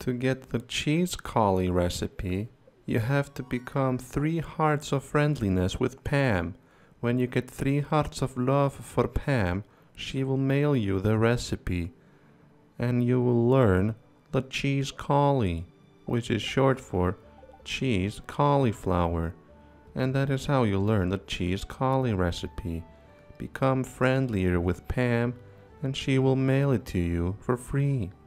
To get the cheese caulli recipe, you have to become 3 hearts of friendliness with Pam. When you get 3 hearts of love for Pam, she will mail you the recipe. And you will learn the cheese caulli, which is short for cheese cauliflower. And that is how you learn the cheese caulli recipe. Become friendlier with Pam, and she will mail it to you for free.